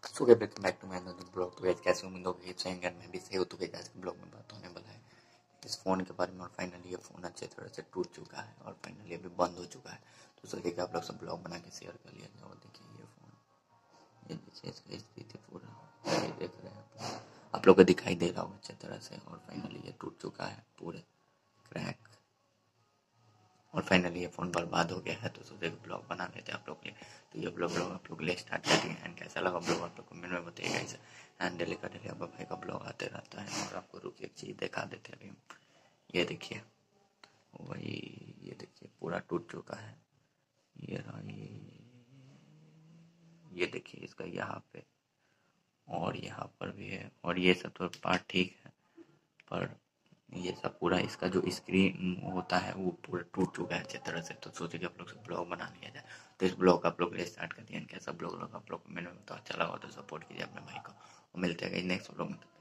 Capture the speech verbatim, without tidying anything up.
So guys welcome back to my another blog. तो guys कैसे उम्मीद होगी कि सही, मैं भी सही हो। तो गाइस आज के ब्लॉग में बात होने वाला है इस फ़ोन के बारे में। और फाइनली ये फ़ोन अच्छे तरह से टूट चुका है और फाइनली अभी बंद हो चुका है। तो सोचिए कि आप लोग सब ब्लॉग बना के शेयर कर लिया जाए। और देखिए ये फ़ोन, ये देखिए इसका स्थिति पूरा, ये देख रहे हैं आप आप लोग को दिखाई दे रहा होगा अच्छे तरह से। और फाइनली ये टूट चुका है पूरे क्रैक। और फाइनली ये फ़ोन बर्बाद हो गया है। तो सोचे ब्लॉग बना लेते हैं आप लोग के लिए। तो ये ब्लॉग ब्लॉग आप लोग के लिए स्टार्ट करते हैं। एंड कैसा लगा ब्लॉग आप लोग कमेंट में बताइएगा। इसे एंड डेली का डेली अब भाई का ब्लॉग आते रहता है। और आपको रुकी एक चीज़ दिखा देते हैं अभी। ये देखिए, वही ये देखिए पूरा टूट चुका है। ये रहा, ये ये देखिए इसका यहाँ पे और यहाँ पर भी है। और ये सब तो पार्ट ठीक है, पर ये सब पूरा इसका जो स्क्रीन होता है वो पूरा टूट चुका है अच्छे तरह से। तो सोचे कि आप लोग से ब्लॉग बना लिया जाए। तो इस ब्लॉग आप लोग स्टार्ट कर दिया। कैसा ब्लॉग लगा आप लोग को, मैंने तो अच्छा लगा तो सपोर्ट कीजिए अपने भाई को। और मिलते हैं नेक्स्ट ब्लॉग में।